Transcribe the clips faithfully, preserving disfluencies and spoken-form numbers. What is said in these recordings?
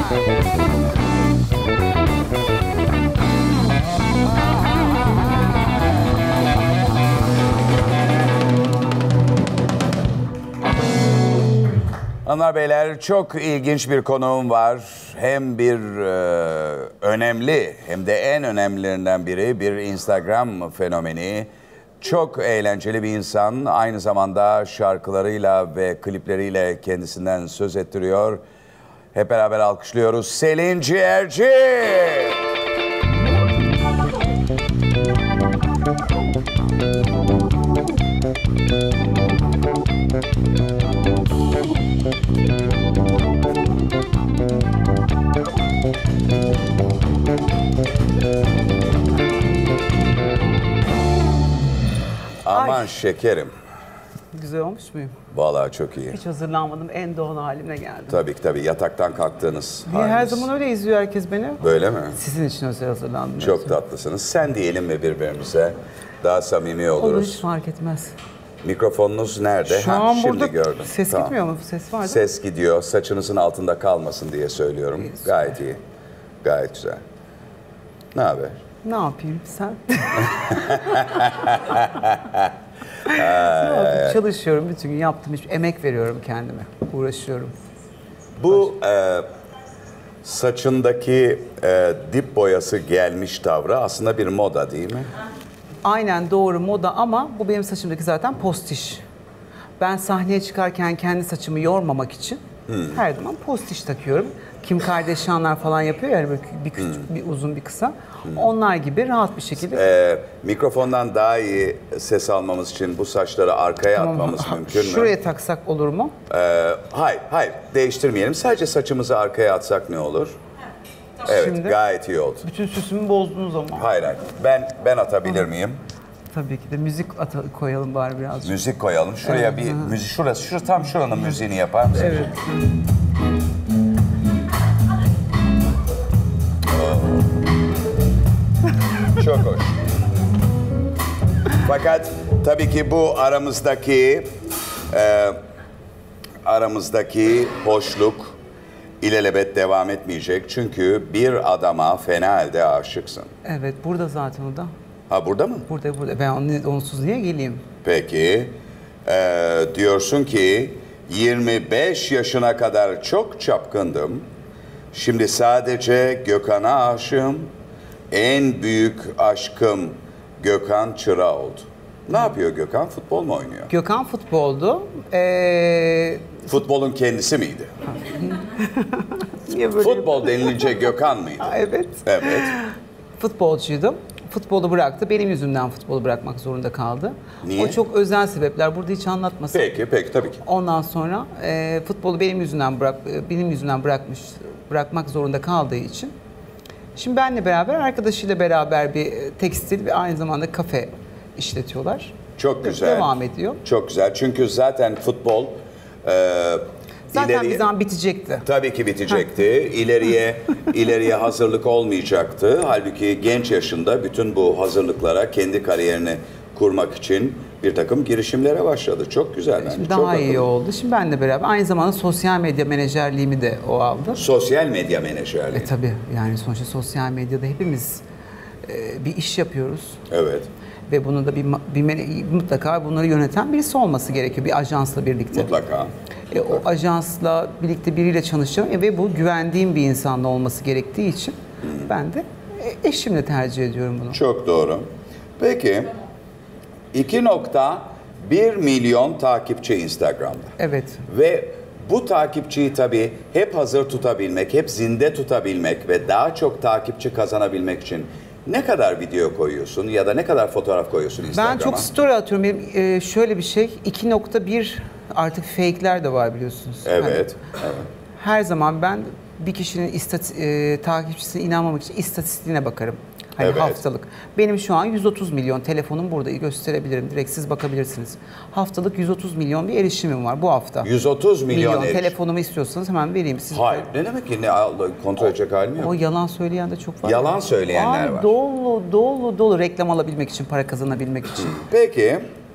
Hanımlar beyler, çok ilginç bir konuğum var. Hem bir e, önemli hem de en önemlilerinden biri bir Instagram fenomeni. Çok eğlenceli bir insan. Aynı zamanda şarkılarıyla ve klipleriyle kendisinden söz ettiriyor. Hep beraber alkışlıyoruz Selin Ciğerci. Aman Ay. Şekerim. Güzel olmuş muyum? Vallahi çok iyi. Hiç hazırlanmadım. En doğal halimle geldim. Tabii ki tabii. Yataktan kalktığınız Niye haliniz. her zaman öyle izliyor herkes beni? Böyle mi? Sizin için özel hazırlandım. Çok yoksa. tatlısınız. Sen diyelim mi birbirimize? Daha samimi oluruz. Olur, hiç fark etmez. Mikrofonunuz nerede? Şu ha, an şimdi burada gördüm. ses Tamam. gitmiyor mu? Ses var değil Ses gidiyor. Saçınızın altında kalmasın diye söylüyorum. İyi, Gayet iyi. Gayet güzel. Ne haber? Ne yapayım sen? Ne yapayım? Çalışıyorum bütün gün, yaptım, hiç emek veriyorum kendime, uğraşıyorum. Bu e, saçındaki e, dip boyası gelmiş tavrı aslında bir moda değil mi? Aynen doğru, moda, ama bu benim saçımdaki zaten postiş. Ben sahneye çıkarken kendi saçımı yormamak için hmm. her zaman postiş takıyorum. Kim Kardashianlar falan yapıyor yani, böyle bir küçük, hmm. bir uzun, bir kısa. Hmm. Onlar gibi rahat bir şekilde. Ee, mikrofondan daha iyi ses almamız için bu saçları arkaya tamam. atmamız mümkün mü? Şuraya taksak olur mu? Ee, hayır, hayır. Değiştirmeyelim. Sadece saçımızı arkaya atsak ne olur? Evet, Şimdi, gayet iyi oldu. Bütün süsümü bozdunuz ama. Hayır, hayır. Ben ben atabilir miyim? Tabii ki de müzik koyalım bari birazcık. Müzik koyalım. Şuraya evet. bir müzik, şurası, şurası tam şuranın müziğini yapar mısın? Evet. Çok hoş. Fakat tabii ki bu aramızdaki e, aramızdaki hoşluk ilelebet devam etmeyecek. Çünkü bir adama fena halde aşıksın. Evet, burada zaten o da. Ha, burada mı? Burada, burada. Ben onsuz niye geleyim? Peki. E, diyorsun ki yirmi beş yaşına kadar çok çapkındım. Şimdi sadece Gökhan'a aşığım. En büyük aşkım Gökhan Çıra oldu. Ne yapıyor Gökhan? Futbol mu oynuyor? Gökhan futboldu. Ee... Futbolun kendisi miydi? Futbol denilince Gökhan mıydı? Evet. Evet. Futbolcuydum. Futbolu bıraktı. Benim yüzümden futbolu bırakmak zorunda kaldı. Niye? O çok özel sebepler. Burada hiç anlatmasın. Peki, peki tabii ki. Ondan sonra e, futbolu benim yüzümden bırak, benim yüzümden bırakmış, bırakmak zorunda kaldığı için. Şimdi benle beraber, arkadaşıyla beraber bir tekstil ve aynı zamanda kafe işletiyorlar. Çok güzel. Devam ediyor. Çok güzel. Çünkü zaten futbol e, zaten ileriye, bir zaman bitecekti. Tabii ki bitecekti. ileriye ileriye hazırlık olmayacaktı. Halbuki genç yaşında bütün bu hazırlıklara, kendi kariyerini kurmak için bir takım girişimlere başladı. Çok güzel. Şimdi yani. daha Çok iyi akıllı. oldu. Şimdi benle beraber aynı zamanda sosyal medya menajerliğimi de o aldı. Sosyal medya menajerliği. E tabii, yani sonuçta sosyal medyada hepimiz e, bir iş yapıyoruz. Evet. Ve bunu da bir, bir mutlaka bunları yöneten birisi olması gerekiyor, bir ajansla birlikte. Mutlaka. E, o ajansla birlikte biriyle çalışacağım e, ve bu güvendiğim bir insanla olması gerektiği için hmm. ben de eşimle tercih ediyorum bunu. Çok doğru. Peki, iki nokta bir milyon takipçi Instagram'da. Evet. Ve bu takipçiyi tabii hep hazır tutabilmek, hep zinde tutabilmek ve daha çok takipçi kazanabilmek için ne kadar video koyuyorsun ya da ne kadar fotoğraf koyuyorsun Instagram'a? Ben çok story atıyorum. Benim e, şöyle bir şey, iki nokta bir artık fake'ler de var biliyorsunuz. Evet. Hani, evet. Her zaman ben bir kişinin istat e, takipçisine inanmamak için istatistiğine bakarım. Hani evet. haftalık. Benim şu an yüz otuz milyon, telefonum burada, gösterebilirim. Direkt siz bakabilirsiniz. Haftalık yüz otuz milyon bir erişimim var bu hafta. yüz otuz milyon, milyon erişim. Telefonumu istiyorsanız hemen vereyim size. Hayır. Ne demek ki? Ne, kontrol edecek halim yok. O yalan söyleyen de çok var. Yalan söyleyenler Ay, var. Dolu dolu dolu reklam alabilmek için, para kazanabilmek için. Peki.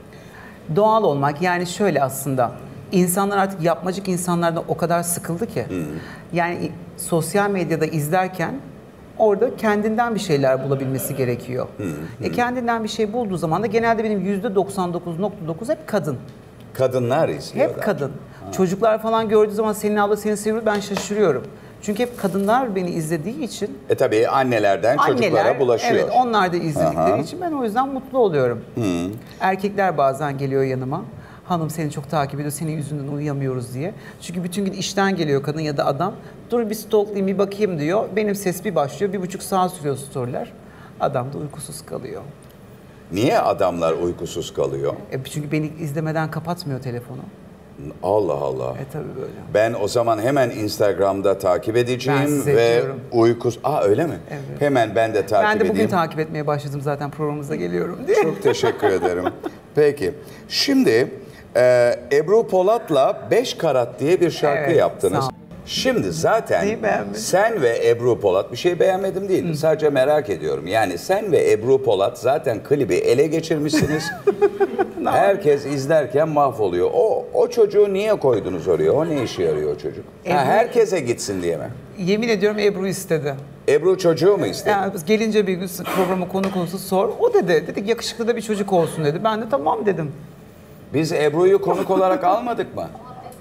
Doğal olmak, yani şöyle aslında. İnsanlar artık yapmacık insanlardan o kadar sıkıldı ki. Hmm. Yani sosyal medyada izlerken orada kendinden bir şeyler bulabilmesi gerekiyor. Hı, hı. E kendinden bir şey bulduğu zaman da genelde benim yüzde doksan dokuz nokta dokuz hep kadın. Kadınlar izliyorlar. Hep kadın. Ha. Çocuklar falan gördüğü zaman senin abla seni seviyor, ben şaşırıyorum. Çünkü hep kadınlar beni izlediği için. E tabii annelerden anneler, çocuklara bulaşıyor. Evet, onlar da izledikleri Aha. için ben o yüzden mutlu oluyorum. Hı. Erkekler bazen geliyor yanıma. Hanım seni çok takip ediyor, senin yüzünden uyuyamıyoruz diye. Çünkü bütün gün işten geliyor kadın ya da adam. Dur bir stalklayayım, bir bakayım diyor. Benim ses bir başlıyor, bir buçuk saat sürüyor storyler. Adam da uykusuz kalıyor. Niye adamlar uykusuz kalıyor? E çünkü beni izlemeden kapatmıyor telefonu. Allah Allah. E tabii böyle. Ben o zaman hemen Instagram'da takip edeceğim ve uykus... Aa öyle mi? Evet. Hemen ben de takip edeyim. Ben de bugün edeyim. takip etmeye başladım zaten programımıza geliyorum diye. Çok teşekkür ederim. Peki, şimdi e, Ebru Polat'la beş karat diye bir şarkı evet, yaptınız. Şimdi zaten sen ve Ebru Polat, bir şey beğenmedim değil, Hı. sadece merak ediyorum. Yani sen ve Ebru Polat zaten klibi ele geçirmişsiniz. Herkes izlerken mahvoluyor. O o çocuğu niye koydunuz oraya? O ne işe yarıyor o çocuk? Ebru, ha, herkese gitsin diye mi? Yemin ediyorum Ebru istedi. Ebru çocuğu mu istedi? Yani gelince bir gün programı konu konusu sor. O dedi. Dedik yakışıklı da bir çocuk olsun dedi. Ben de tamam dedim. Biz Ebru'yu konuk olarak almadık mı?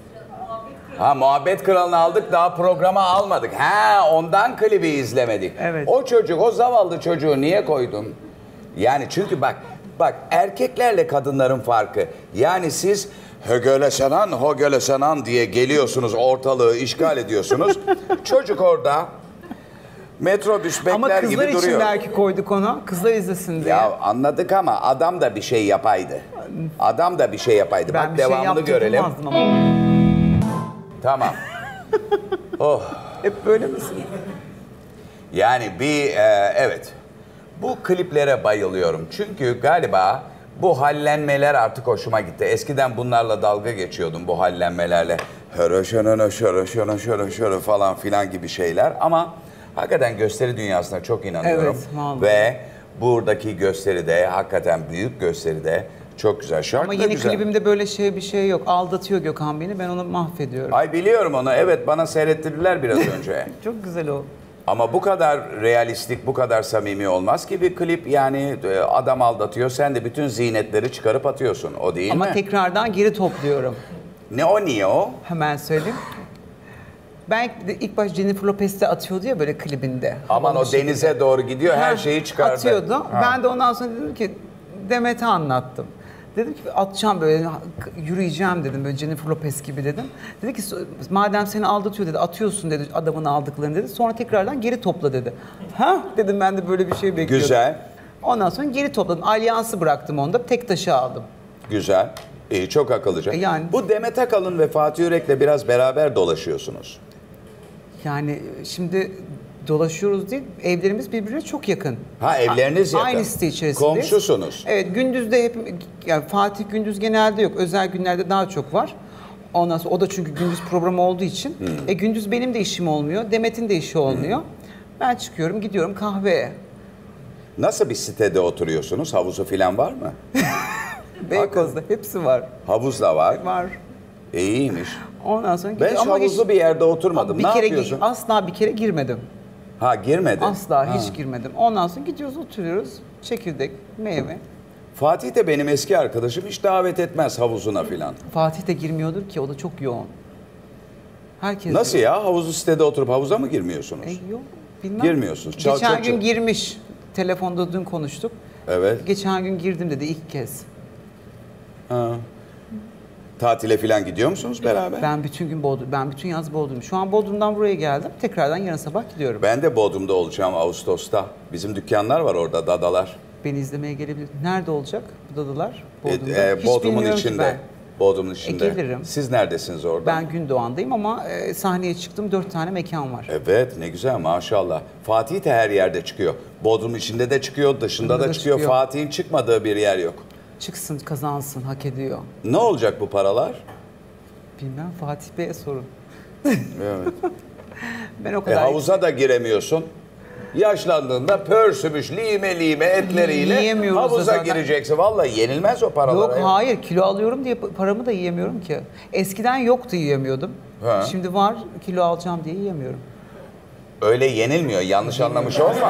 Ha, Muhabbet Kralı'nı aldık, daha programa almadık. Ha, ondan klibi izlemedik. Evet. O çocuk, o zavallı çocuğu niye koydun? Yani çünkü bak, bak erkeklerle kadınların farkı. Yani siz högölesenan, högölesenan diye geliyorsunuz, ortalığı işgal ediyorsunuz. Çocuk orada metrobüs bekler gibi duruyor. Ama kızlar için belki koyduk onu, kızlar izlesin diye. Ya anladık ama adam da bir şey yapaydı. Adam da bir şey yapaydı. Ben bak bir devamını şey görelim. Ama. Tamam. Oh. Hep böyle misin? Yani bir e, evet. Bu kliplere bayılıyorum. Çünkü galiba bu hallenmeler artık hoşuma gitti. Eskiden bunlarla dalga geçiyordum, bu hallenmelerle. Höröşönö şörö şörö şörö falan filan gibi şeyler. Ama hakikaten gösteri dünyasına çok inanıyorum. Evet, vallahi. Ve buradaki gösteride, hakikaten büyük gösteride çok güzel. Şarkı Ama yeni güzel. klibimde böyle şey bir şey yok. Aldatıyor Gökhan beni, ben onu mahvediyorum. Ay biliyorum onu. Evet, bana seyrettirdiler biraz önce. Çok güzel o. Ama bu kadar realistik, bu kadar samimi olmaz ki bir klip. Yani adam aldatıyor, sen de bütün zinetleri çıkarıp atıyorsun. O değil Ama mi? Ama tekrardan geri topluyorum. Ne o, niye o? Hemen söyleyeyim. Ben ilk baş Jennifer Lopez'te atıyordu ya böyle klibinde. Aman o denize gibi doğru gidiyor, ha, her şeyi çıkardı. Atıyordu. Ha. Ben de ondan sonra dedim ki Demet'e anlattım. Dedim ki atacağım böyle, yürüyeceğim dedim, böyle Jennifer Lopez gibi dedim. Dedi ki madem seni aldatıyor dedi, atıyorsun dedi adamın aldıklarını dedi. Sonra tekrardan geri topla dedi. Ha dedim, ben de böyle bir şey bekliyordum. Güzel. Ondan sonra geri topladım. Alyansı bıraktım onda, tek taşı aldım. Güzel. İyi, çok akıllıca. E yani, bu Demet Akalın ve Fatih Yürek'le biraz beraber dolaşıyorsunuz. Yani şimdi dolaşıyoruz değil, evlerimiz birbirine çok yakın. Ha, evleriniz yakın. Aynı site içerisindeyiz. Komşusunuz. Evet, gündüzde hep, yani Fatih gündüz genelde yok, özel günlerde daha çok var. Ondan sonra o da çünkü gündüz programı olduğu için. Hmm. E gündüz benim de işim olmuyor, Demet'in de işi olmuyor. Hmm. Ben çıkıyorum, gidiyorum kahveye. Nasıl bir sitede oturuyorsunuz? Havuzu falan var mı? Beykoz'da hepsi var. Havuz da var. Var. E, iyiymiş. Ondan sonra ben hiç havuzlu hiç, bir yerde oturmadım. Bir ne kere, yapıyorsun? Asla bir kere girmedim. Ha, girmedin? Asla ha. hiç girmedim. Ondan sonra gidiyoruz, oturuyoruz. Çekirdek, meyve. Fatih de benim eski arkadaşım, hiç davet etmez havuzuna filan. Fatih de girmiyordur ki, o da çok yoğun. Herkes Nasıl yoğun. ya? Havuzlu sitede oturup havuza mı girmiyorsunuz? E, yok, bilmem. Girmiyorsunuz. Çal, Geçen çal, gün çal. girmiş. Telefonda dün konuştuk. Evet. Geçen gün girdim dedi ilk kez. Ha. Tatile falan gidiyor musunuz beraber? Ben bütün gün Bodrum, ben bütün yaz Bodrum. Şu an Bodrum'dan buraya geldim. Tekrardan yarın sabah gidiyorum. Ben de Bodrum'da olacağım Ağustos'ta. Bizim dükkanlar var orada, dadalar. Beni izlemeye gelebilir. Nerede olacak bu dadalar? Bodrum'da. E, e, Hiç Bodrum'un içinde. Bodrum'un içinde. E, gelirim. Siz neredesiniz orada? Ben Gündoğan'dayım ama e, sahneye çıktım. Dört tane mekan var. Evet, ne güzel maşallah. Fatih de her yerde çıkıyor. Bodrum içinde de çıkıyor, dışında da, da çıkıyor. çıkıyor. Fatih'in çıkmadığı bir yer yok. Çıksın, kazansın, hak ediyor. Ne olacak bu paralar? Bilmem, Fatih Bey'e sorun. Evet. Ben o kadar... E, havuza da giremiyorsun. Yaşlandığında pörsümüş lime lime etleriyle havuza gireceksin. Vallahi yenilmez o paralar. Yok ya. hayır, kilo alıyorum diye paramı da yiyemiyorum ki. Eskiden yoktu, yiyemiyordum. Ha. Şimdi var, kilo alacağım diye yiyemiyorum. Öyle yenilmiyor. Yanlış anlamış olma.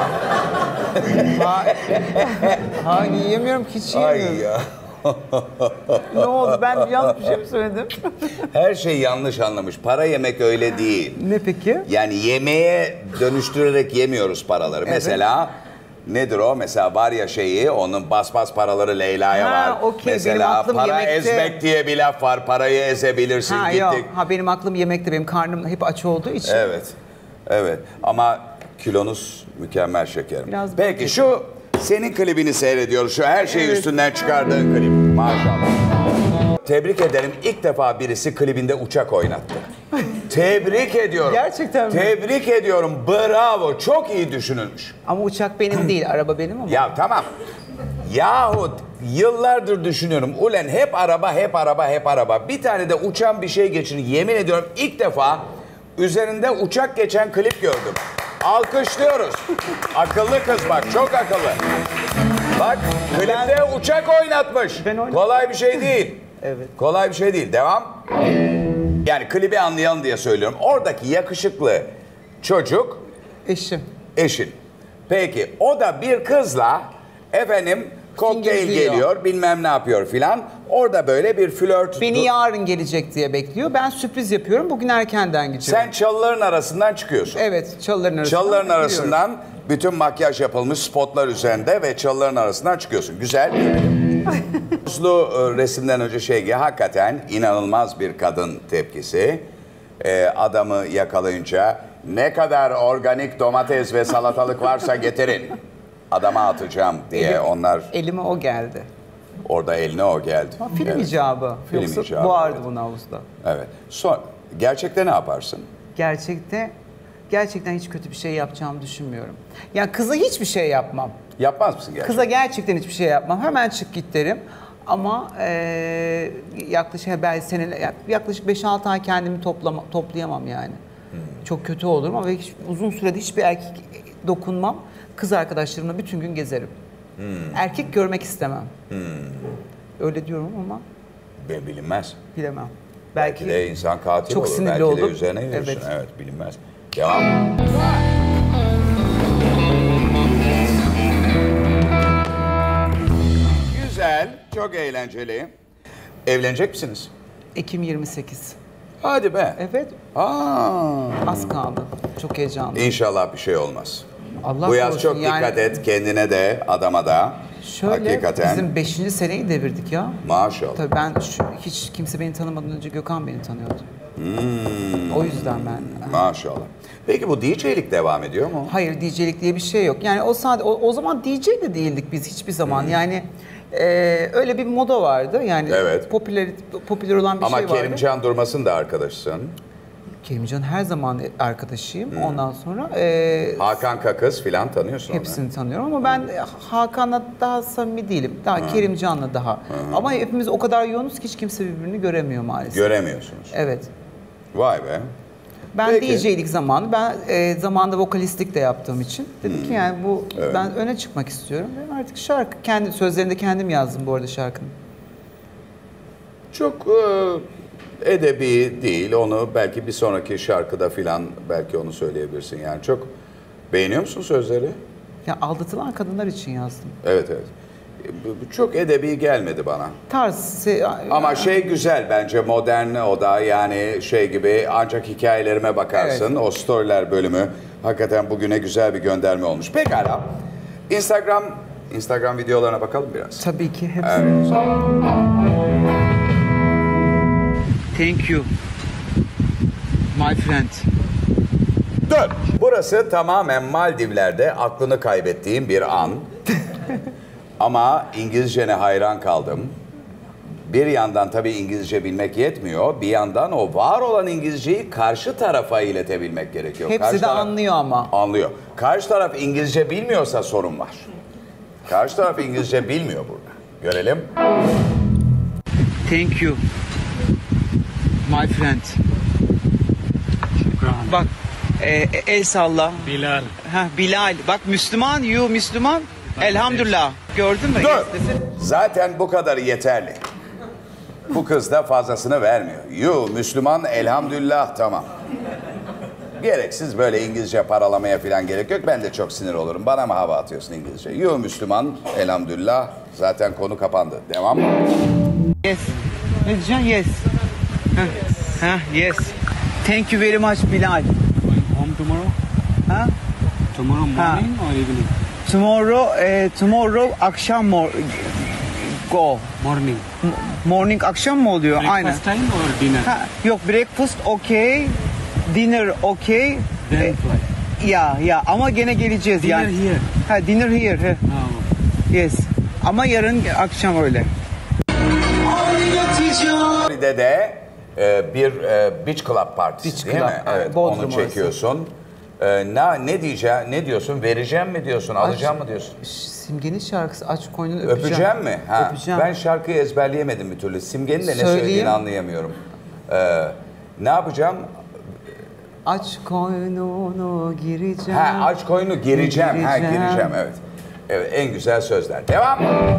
Ha, ha yiyemiyorum ki, hiç Ay yiyemiyorum. ya. Ne oldu? Ben yanlış bir şey mi söyledim? Her şey yanlış anlamış. Para yemek öyle değil. Ne peki? Yani yemeğe dönüştürerek yemiyoruz paraları. Evet. Mesela nedir o? Mesela var ya şeyi, onun bas bas paraları Leyla'ya Ha, var. okey. Benim Mesela aklım para yemekte. ezmek diye bir laf var. Parayı ezebilirsin. Ha Gittik. yok. Ha benim aklım yemekte. Benim karnım hep aç olduğu için. Evet. Evet. Ama kilonuz mükemmel şekerim. Biraz Peki bakayım. şu senin klibini seyrediyoruz. Şu her şeyi Evet. üstünden çıkardığın klip. Maşallah. Tebrik ederim. İlk defa birisi klibinde uçak oynattı. Tebrik ediyorum. Gerçekten mi? Tebrik ediyorum. Bravo. Çok iyi düşünülmüş. Ama uçak benim değil. Araba benim ama. Ya tamam. Yahut yıllardır düşünüyorum. Ulen hep araba, hep araba, hep araba. Bir tane de uçan bir şey geçin. Yemin ediyorum ilk defa üzerinde uçak geçen klip gördüm. Alkışlıyoruz. Akıllı kız bak, çok akıllı. Bak, klipte uçak oynatmış. Ben oynadım. Kolay bir şey değil. Evet. Kolay bir şey değil. Devam. Yani klibi anlayalım diye söylüyorum. Oradaki yakışıklı çocuk Eşim. eşin. Peki o da bir kızla efendim kokteyl Fingirliyor. geliyor, bilmem ne yapıyor filan. Orada böyle bir flört. Beni yarın gelecek diye bekliyor. Ben sürpriz yapıyorum. Bugün erkenden gidiyorum. Sen çalıların arasından çıkıyorsun. Evet, çalıların arasından. Çalıların gidiyorum. arasından bütün makyaj yapılmış spotlar üzerinde ve çalıların arasından çıkıyorsun. Güzel. Uslu e, resimden önce şey hakikaten inanılmaz bir kadın tepkisi. E, adamı yakalayınca ne kadar organik domates ve salatalık varsa getirin. Adama atacağım diye Elim- onlar Elime o geldi. orada eline o geldi. Ha, film Evet. icabı. Film Yoksa icabı, boğardı evet. bunu havuzda. Evet. Son, gerçekte ne yaparsın? Gerçekte, gerçekten hiç kötü bir şey yapacağımı düşünmüyorum. Yani kıza hiçbir şey yapmam. Yapmaz mısın gerçekten? Kıza gerçekten hiçbir şey yapmam. Hemen çık git derim. Ama eee yaklaşık belki seneler, yaklaşık beş altı ay kendimi toplama, toplayamam yani. Hmm. Çok kötü olurum ama hiç, uzun sürede hiçbir erkek dokunmam. Kız arkadaşlarımla bütün gün gezerim. Hmm. Erkek görmek istemem. Öyle diyorum ama Be- Bilinmez. bilemem. Belki, de insan katil çok olur. sinirli Belki olur. de üzerine yürürsün. Evet. Evet, bilinmez. Devam. Güzel, çok eğlenceli. Evlenecek misiniz? Ekim yirmi sekiz. Hadi be. Evet, Aa, az kaldı. Çok heyecanlı. İnşallah bir şey olmaz. Allah Bu yaz korusun, çok yani- dikkat et kendine de, adama da. Şöyle, Hakikaten. bizim beşinci seneyi devirdik ya. Maşallah. Tabii ben şu, hiç kimse beni tanımadan önce Gökhan beni tanıyordu. Hmm. O yüzden ben. Maşallah. Peki bu D J'lik devam ediyor mu? Hayır, D J'lik diye bir şey yok. Yani o sadece o, o zaman D J de değildik biz hiçbir zaman. Yani e, öyle bir moda vardı. Yani Evet. popüler popüler olan bir Ama şey vardı. Kerimcan Durmaz'ın da arkadaşsın. Kerimcan her zaman arkadaşıyım. Ondan sonra e, Hakan Kakız filan tanıyorsun onu. hepsini tanıyorum ama ben Hakan'la daha samimi değilim. Daha Kerimcan'la daha. Ama hepimiz o kadar yoğunuz ki hiç kimse birbirini göremiyor maalesef. Göremiyorsunuz. Evet. Vay be. Ben Peki. D J'lik zamanı, ben e, zamanında vokalistlik de yaptığım için dedim ki yani bu Evet. ben öne çıkmak istiyorum. Ve artık şarkı, kendi sözlerini de kendim yazdım bu arada şarkının. Çok e, edebi değil. Onu belki bir sonraki şarkıda filan belki onu söyleyebilirsin. Yani çok beğeniyor musun sözleri? Ya aldatılan kadınlar için yazdım. Evet evet. E, bu- bu çok edebi gelmedi bana. Tarz, se- Ama şey güzel bence modern o da yani şey gibi ancak hikayelerime bakarsın. O storyler bölümü hakikaten bugüne güzel bir gönderme olmuş. Pekala. Instagram Instagram videolarına bakalım biraz. tabii ki hepsi. Evet. Thank you, my friend. Dur. Burası tamamen Maldivler'de aklını kaybettiğim bir an. Ama İngilizcene hayran kaldım. Bir yandan tabii İngilizce bilmek yetmiyor. Bir yandan o var olan İngilizceyi karşı tarafa iletebilmek gerekiyor. Hepsi Karşı de taraf- anlıyor ama. Anlıyor. Karşı taraf İngilizce bilmiyorsa sorun var. Karşı taraf İngilizce bilmiyor burada. Görelim. Thank you, my friend. Bak, e, el salla. Bilal. Ha, Bilal. Bak Müslüman, you Müslüman. Elhamdülillah. Gördün mü? Dur. Zaten bu kadar yeterli. Bu kız da fazlasını vermiyor. Yu Müslüman elhamdülillah tamam. Gereksiz böyle İngilizce paralamaya falan gerek yok. Ben de çok sinir olurum. Bana mı hava atıyorsun İngilizce? Yo Müslüman, elhamdülillah. Zaten konu kapandı. Devam. Yes. Ne diyeceksin? Yes. Heh. Heh, yes. Thank you very much Bilal. Home tomorrow? Ha? Tomorrow morning or evening? Tomorrow, eh, tomorrow akşam mor go. Morning. M- Morning akşam mı oluyor? Aynen. Breakfast time or dinner? Ha, yok breakfast okay, dinner okay. Then Eh, fly. ya ya ama gene geleceğiz Dinner yani. here. Ha dinner here. he. Oh. Yes. Ama yarın akşam öyle. Floride'de de e, bir e, beach club partisi Beach değil club, mi? evet, Evet, Bodrum onu orası. çekiyorsun. E, ne ne diyeceğim? Ne diyorsun? Vereceğim mi diyorsun? Alacağım mı diyorsun? Simge'nin şarkısı aç koynunu öpeceğim. Öpeceğim mi? Ha. Öpeceğim. Ben şarkıyı ezberleyemedim bir türlü. Simge'nin de ne Söyleyeyim. söylediğini anlayamıyorum. E, ne yapacağım? Aç koynunu gireceğim. Ha, aç koyunu gireceğim. Ha, Gireceğim. gireceğim evet. Evet, en güzel sözler. Devam.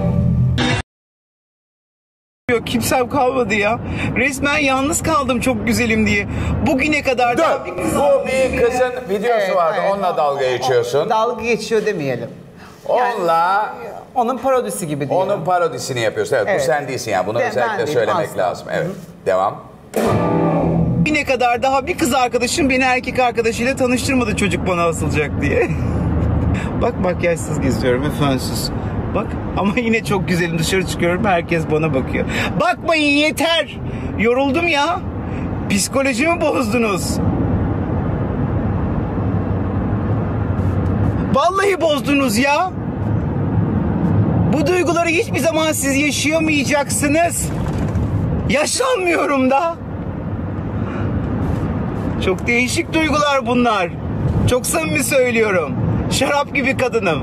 Yok kimsem kalmadı ya. Resmen yalnız kaldım çok güzelim diye. Bugüne kadar Dur. daha bir kız... Bu bir kızın videosu Evet, vardı. evet. Onunla dalga geçiyorsun. Dalga geçiyor demeyelim. Onunla Onun parodisi gibi diyelim. onun parodisini yapıyorsun. Evet, Evet. bu sen değilsin yani. Bunu Ben- özellikle ben değilim, söylemek asla. lazım. Evet. Devam. Bugüne kadar daha bir kız arkadaşım beni erkek arkadaşıyla tanıştırmadı çocuk bana asılacak diye. Bak makyajsız geziyorum ve fönsüz. Bak ama yine çok güzelim, dışarı çıkıyorum herkes bana bakıyor. Bakmayın yeter. Yoruldum ya. Psikolojimi bozdunuz. Vallahi bozdunuz ya. Bu duyguları hiçbir zaman siz yaşayamayacaksınız. Yaşanmıyorum da. Çok değişik duygular bunlar. Çok samimi söylüyorum. Şarap gibi kadınım.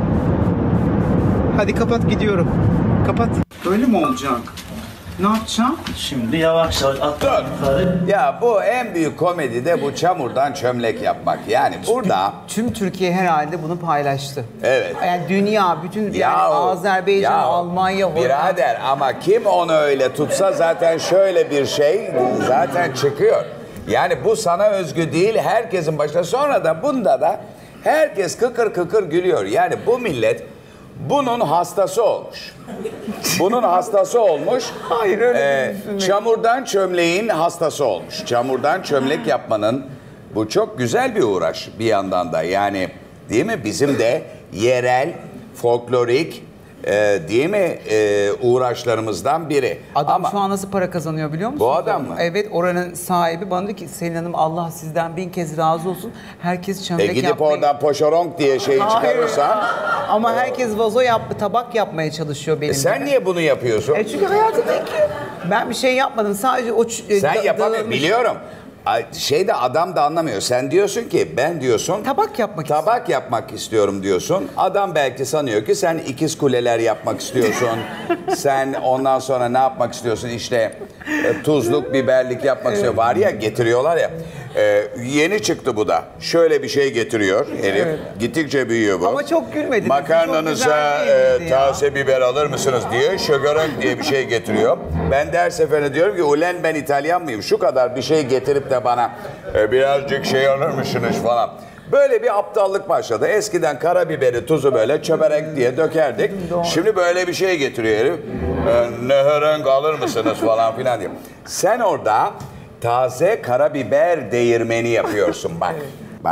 Hadi kapat gidiyorum. Kapat. Böyle mi olacak? Ne yapacağım? Şimdi yavaş yavaş atla Dur. yukarı. Ya bu en büyük komedi de bu çamurdan çömlek yapmak. Yani burada Tüm Türkiye herhalde bunu paylaştı. evet. Yani dünya, bütün yani Yahu, Azerbaycan, yahu, Almanya, Hollanda. Birader ama kim onu öyle tutsa zaten şöyle bir şey zaten çıkıyor. Yani bu sana özgü değil, herkesin başına. Sonra da bunda da herkes kıkır kıkır gülüyor. Yani bu millet bunun hastası olmuş. Bunun hastası olmuş. Hayır, öyle Ee, düşünmeyin. Çamurdan çömleğin hastası olmuş. Çamurdan çömlek yapmanın bu çok güzel bir uğraş bir yandan da. Yani değil mi? Bizim de yerel, folklorik e, değil mi e, uğraşlarımızdan biri. Adam Ama şu an nasıl para kazanıyor biliyor musun? Bu adam mı? Evet, oranın sahibi bana diyor ki Selin Hanım Allah sizden bin kez razı olsun. Herkes çömlek e, gidip yapmayı... oradan poşoronk diye şey Hayır. çıkarırsan Ama herkes vazo yap, tabak yapmaya çalışıyor benim e, sen gibi. niye bunu yapıyorsun? E çünkü hayatımdaki ben bir şey yapmadım. Sadece o ç- e, Sen da- yapamıyorsun. dağılmış- Biliyorum. Ay, Şeyde adam da anlamıyor. Sen diyorsun ki ben diyorsun Tabak yapmak tabak yapmak istiyorum diyorsun. Adam belki sanıyor ki sen ikiz kuleler yapmak istiyorsun. Sen ondan sonra ne yapmak istiyorsun? İşte e, tuzluk, biberlik yapmak istiyor. Var ya getiriyorlar ya. E, yeni çıktı bu da. Şöyle bir şey getiriyor herif. Gittikçe büyüyor bu. Ama çok gülmediniz. Makarnanıza Çok güzel e, değildi ya. taze biber alır mısınız diye şögörek diye bir şey getiriyor. Ben de her seferinde diyorum ki ulen ben İtalyan mıyım? Şu kadar bir şey getirip de bana e, birazcık şey alır mısınız falan. Böyle bir aptallık başladı. Eskiden karabiberi, tuzu böyle çöberek diye dökerdik. Şimdi böyle bir şey getiriyor herif. E, Neherenk alır mısınız falan filan diye. Sen orada taze karabiber değirmeni yapıyorsun bak. Bak.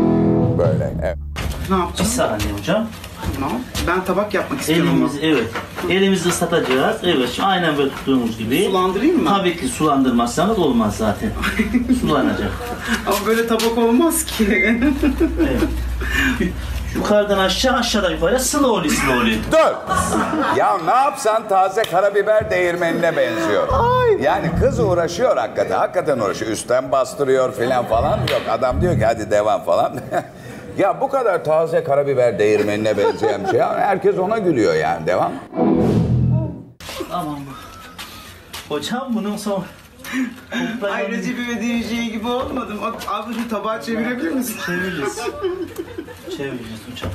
Böyle. Evet. Ne Bir yapacağız? saniye hocam. Tamam. Ben tabak yapmak istiyorum ama. Elimizi evet. Elimizi ıslatacağız. Evet. Şu aynen böyle tuttuğumuz gibi. Sulandırayım mı? Tabii ki sulandırmazsanız olmaz zaten. Sulanacak. Ama böyle tabak olmaz ki. Evet. Yukarıdan aşağı, aşağıdan yukarı slowly slowly. Dur. Ya ne yapsan taze karabiber değirmenine benziyor. Yani kız uğraşıyor hakikaten. Hakikaten uğraşıyor. Üstten bastırıyor filan falan. Yok adam diyor ki hadi devam falan. Ya bu kadar taze karabiber değirmenine benzeyen bir şey. Herkes ona gülüyor yani. Devam. Tamam. Hocam bunun son... Ay Recep İvedik'in şeyi gibi olmadım. Abi şu tabağı çevirebilir misin? Çeviririz. Çevireceğiz hocam.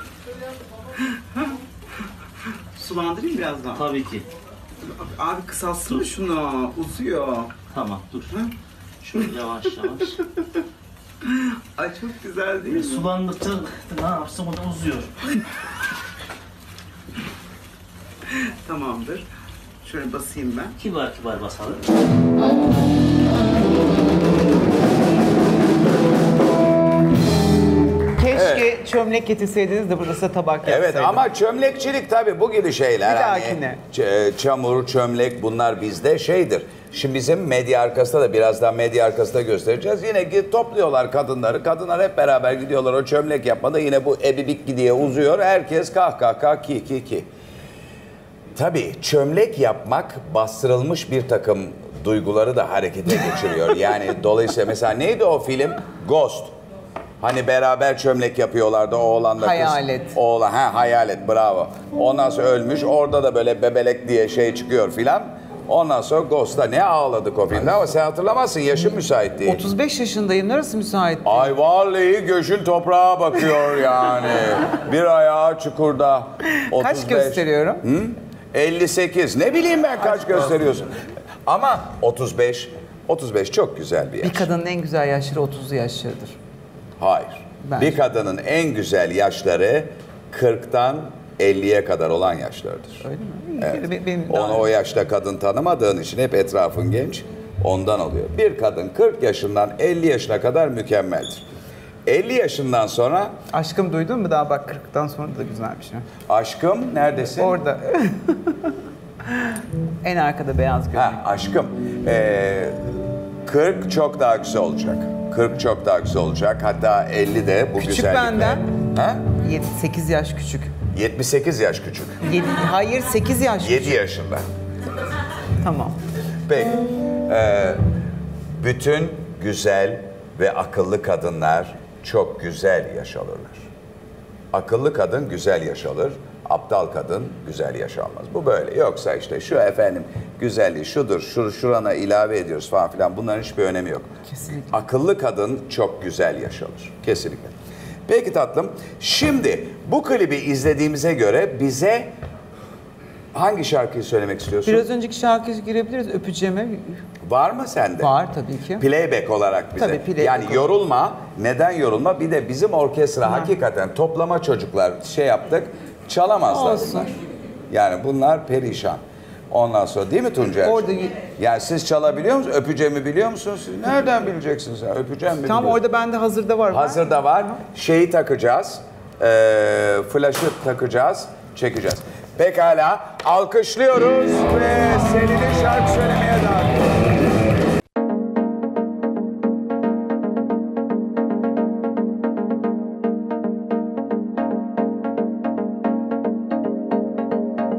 Sulandırayım biraz daha. Tabii ki. Abi kısaltsana şunu. Uzuyor. Tamam dur. Şöyle yavaş yavaş. Ay çok güzel değil mi? Sulandıkça ne yapsam o da uzuyor. Tamamdır. Şöyle basayım ben. Kibar kibar basalım. Keşke çömlek getirseydiniz de burada size tabak yapsaydım. Evet ama çömlekçilik tabii bu gibi şeyler. Bir hani dahakine. ç- çamur, çömlek bunlar bizde şeydir. Şimdi bizim medya arkasında da birazdan medya arkasında göstereceğiz. Yine gi- topluyorlar kadınları. Kadınlar hep beraber gidiyorlar o çömlek yapmada. Yine bu ebibik diye uzuyor. Herkes kah kah kah ki ki ki. Tabii çömlek yapmak bastırılmış bir takım duyguları da harekete geçiriyor. Yani dolayısıyla mesela neydi o film? Ghost. Hani beraber çömlek yapıyorlardı oğlanla kız. Hayalet. Oğlan, ha hayalet bravo. Ondan sonra ölmüş. Orada da böyle bebelek diye şey çıkıyor filan. Ondan sonra Ghost'ta ne ağladık o filmde ama sen hatırlamazsın yaşın müsait değil. otuz beş yaşındayım. Neresi müsait? Ay vallahi göğsün toprağa bakıyor yani. Bir ayağı çukurda. Kaç otuz beş. gösteriyorum? Hı? elli sekiz. Ne bileyim ben kaç gösteriyorsun. Ama otuz beş. otuz beş çok güzel bir yaş. Bir kadının en güzel yaşları otuzlu yaşlarıdır. Hayır. Bence. Bir kadının en güzel yaşları kırktan elliye kadar olan yaşlardır. Öyle mi? Evet. Be- Benim Onu o yaşta kadın tanımadığın için hep etrafın genç. Ondan oluyor. Bir kadın kırk yaşından elli yaşına kadar mükemmeldir. elli yaşından sonra Aşkım duydun mu daha bak kırktan sonra da güzelmiş. Ha? aşkım neredesin? Orada. En arkada beyaz gömlek. Ha aşkım. Ee, kırk çok daha güzel olacak. kırk çok daha güzel olacak. Hatta elli de bu Küçük güzellikle. benden. Ha? yedi sekiz yaş küçük. yetmiş sekiz yaş küçük. Yedi, hayır sekiz yaş yedi küçük. yaşında. Tamam. Peki. Ee, bütün güzel ve akıllı kadınlar çok güzel yaşalırlar. Akıllı kadın güzel yaşalır. Aptal kadın güzel yaşanmaz. Bu böyle. Yoksa işte şu efendim güzelliği şudur, şur, şurana ilave ediyoruz falan filan. Bunların hiçbir önemi yok. Kesinlikle. Akıllı kadın çok güzel yaşanır. Kesinlikle. Peki tatlım. Şimdi bu klibi izlediğimize göre bize hangi şarkıyı söylemek istiyorsun? Biraz önceki şarkıya girebiliriz. Öpeceğime Var mı sende? var tabii ki. Playback olarak bize. Tabii, playback yani olarak. yorulma. Neden yorulma? Bir de bizim orkestra hakikaten toplama çocuklar şey yaptık. Çalamazlar Olsun. bunlar. Yani bunlar perişan. Ondan sonra değil mi Tuncay? Orada- Yani siz çalabiliyor musunuz? Öpeceğimi biliyor musunuz siz? Nereden bileceksiniz ya? Öpeceğim mi Tam biliyorsun? orada bende hazırda var. Hazırda var. Şeyi takacağız. E, flaşı takacağız. Çekeceğiz. Pekala. Alkışlıyoruz ve Selin'in şarkı söylemeye